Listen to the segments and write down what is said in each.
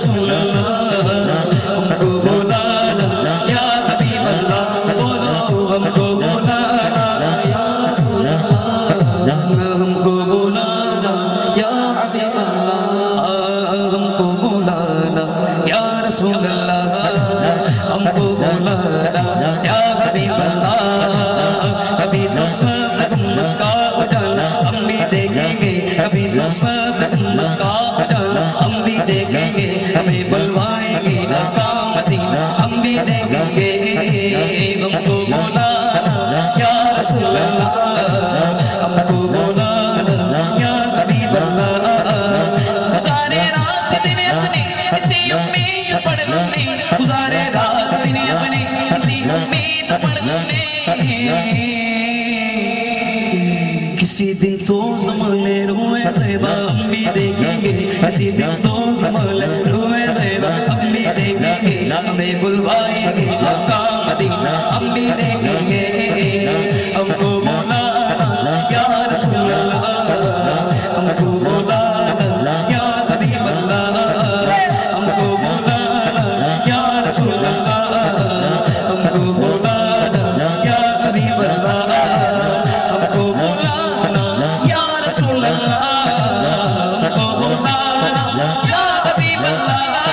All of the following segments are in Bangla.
رسول اللہ ہم کو بلانا یا حبیب اللہ بولو ہم کو بلانا یا رسول اللہ ہم کو بلانا یا حبیب اللہ ہم کو بلانا یا رسول اللہ ہم کو بلانا یا حبیب اللہ کبھی نصرت امت کا اجالا ہم بھی دیکھیں گے کبھی نصرت امت کا اجالا ہم بھی دیکھیں گے ہمیں بلوائیں گے آقا مدینہ ہم بھی دیکھیں گے ہم کو بلانا یا رسول اللہ ہم کو بلانا یا حبیب اللہ گزارے رات دن اپنی اسی امید پر ہم نے گزارے رات دن اپنی اسی امید پر ہم نے کسی دن تو زمانے روئے زیبا ہم بھی دیکھیں گے کسی دن تو زمانے روئے زیبا ہم بھی دیکھیں گے ہمیں بلوائیں گے آقا مدینہ ہم بھی دیکھیں گے ہم کو بلانا یا رسول اللہ ہم کو بلانا یا حبیب اللہ ہم کو بلانا یا رسول اللہ ہم کو بلانا یا حبیب اللہ ہم کو بلانا یا رسول اللہ ہم کو بلانا یا حبیب اللہ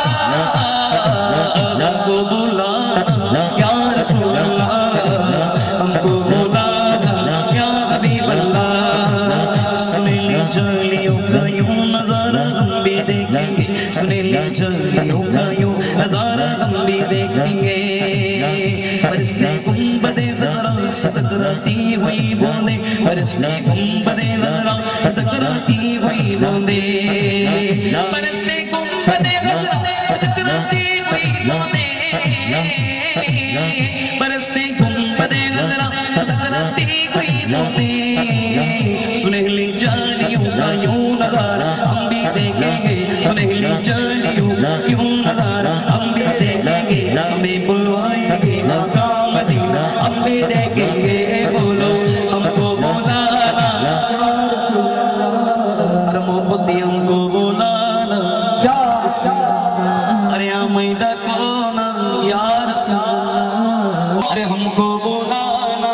ہم کو بلانا یا رسول اللہ ہم کو بلانا یا حبیب اللہ سنے لی جلیوں کا یوں نظارہ ہم بھی دیکھیں گے سنے لی جلیوں کا یوں نظارہ ہم بھی دیکھیں گے فرشتے گنبد زہرا ٹکراتی ہوئی بوندیں فرشتے گنبد زہرا ٹکراتی ہوئی بوندیں فرشتے گنبد زہرا ٹکراتی ہوئی بوندیں فرشتے گنبد زہرا ٹکراتی ہوئی بوندیں سنہلی جالیوں کا یوں نظارہ ہم بھی دیکھیں گے سنہلی جالیوں کا یوں نظارہ ہم بھی دیکھیں گے ہمیں بلوائیں گے آقا مدینہ ہم بھی دیکھیں گے بولو ہم کو بلانا یا رسول اللہ ارے محبتی ہم کو بلانا یا ارے ہمیں ڈکونا یا رسول اللہ ارے ہم کو بلانا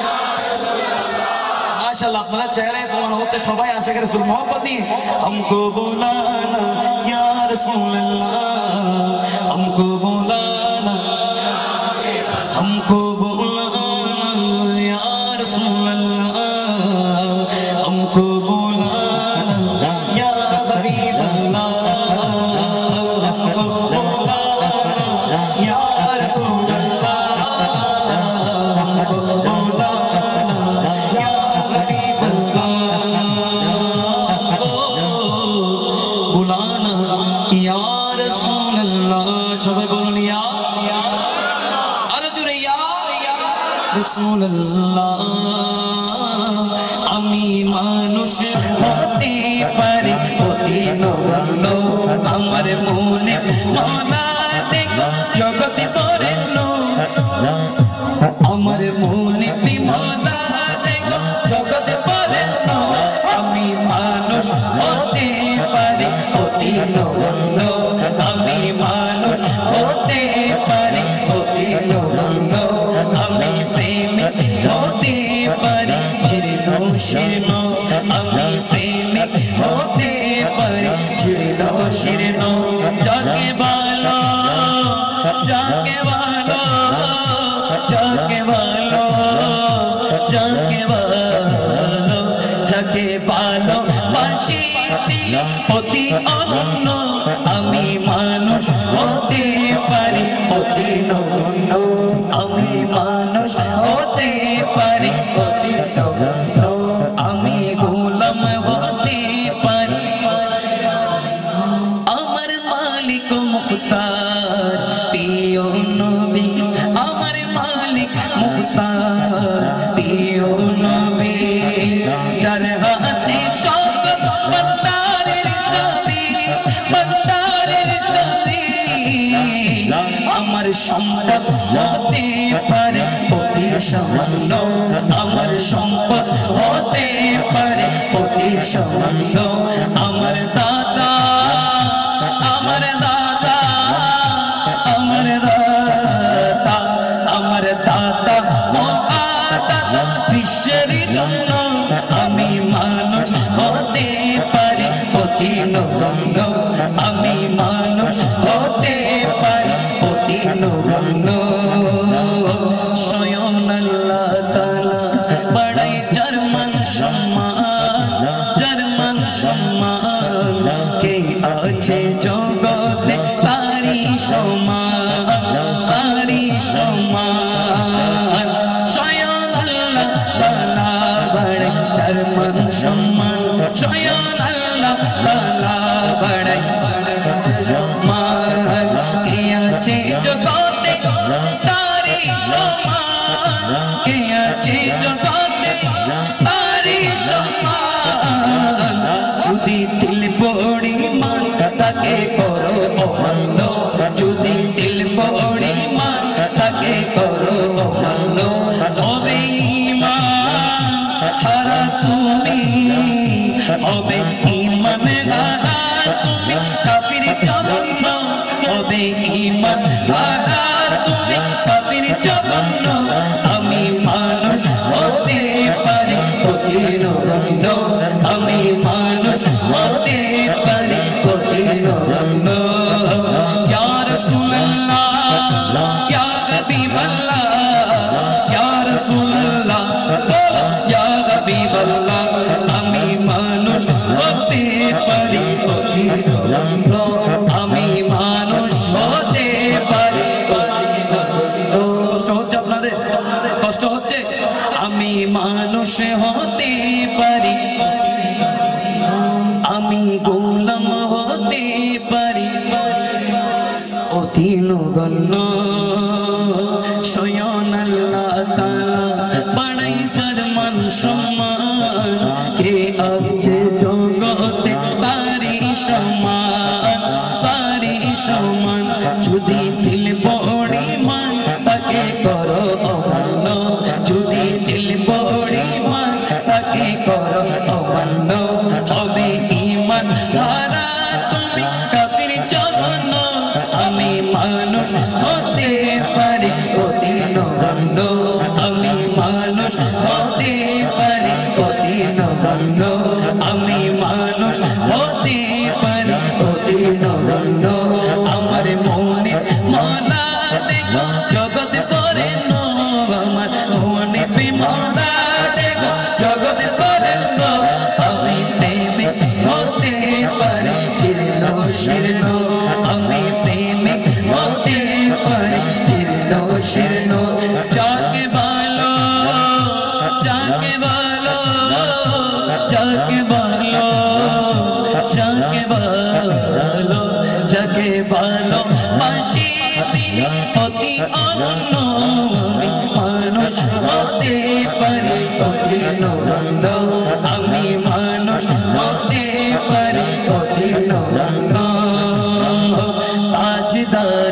ماشاءاللہ اپنا چہرے کون ہوتے سبھائی عاشق رسول محبتی ہم کو بلانا یا رسول اللہ ہم کو بلانا ہم کو بلانا یا رسول اللہ ہم کو بلانا یا حبیب اللہ ہم کو بلانا یا رسول اللہ ہم کو بلانا یا حبیب اللہ بلانا یا رسول اللہ شبہ بولن یا رسول اللہ امی مانوش ہوتے پر ہوتی نو امر مونے مولا دیکھو جگت پورے نو امر مونے بھی مولا دیکھو جگت پورے نو امی مانوش ہوتے پر ہوتی نو امی مانوش ہوتے پر ہوتی نو امی پریمی ہوتے پر چرنو شرنو امی پریمی ہوتے پر چرنو شرنو جاگے بالو جاگے بالو جاگے بالو جاگے بالو جاگے بالو باشی سی ہوتی انو امی مانوش ہوتے پر ہوتی نو امی مانوش ہوتے پر ہوتی نو امی غلام ہوتے پر امر مالک مختار پیو نبی امر مالک مختار پیو نبی جرحت شوق بندار رجبی بندار رجبی امر شمس ہوتے پر ہوتی شمسو امر شمس ہوتے پر ہوتی شمسو امر دادا امر دادا রাসূলুল্লাহ ইয়া হাবিবাল্লাহ ইয়া রাসূলুল্লাহ ইয়া হাবিবাল্লাহ আমি মানুষ হতে পারি আমি মানুষ হতে পারি কষ্ট হচ্ছে আপনাদের কষ্ট হচ্ছে আমি মানুষ হতে পারি আমি গোলাম হতে পারি অতি নগণ্য স্বয়ং আল্লাহ তাআলা বাড়াই যার মান সম্মান কে আছে জগতে তারি সমান যদি দিল পরিমাণ তাকে করো অমান্য যদি দিল পরিমাণ তাকে করো অমান্য হবে ঈমান হারা তুমি কাফির জঘন্য আমি মানুষ হতে পারি অতি নগণ্য আমি মানুষ হতে পারি অতি নগণ্য আমি মানুষ হতে পারি অতি নগণ্য আমার মনে মনা দেখো জগৎ করে নো আমার মনে বিমনা দেখো জগৎ করে নো আমি প্রেমে হতে পারি চিরন শীর্ণ আমি প্রেমে হতে পারি চিরন শীর্ণ যাকে ভালো যাকে ভালো যাকে ভালো যাকে ভালো যাকে ভালো বাসি অতি অনন্য মানুষ হতে পারি অতি নগণ্য আমি মানুষ হতে পারি অতি নগণ্য তাজদার